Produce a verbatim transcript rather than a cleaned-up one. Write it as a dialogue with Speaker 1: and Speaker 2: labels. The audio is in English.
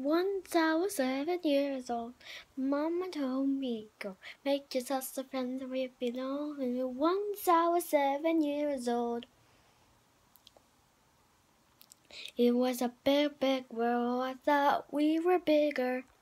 Speaker 1: Once I was seven years old. Mama told me, go make yourself a friend where you belong. And once I was seven years old. It was a big, big world. I thought we were bigger.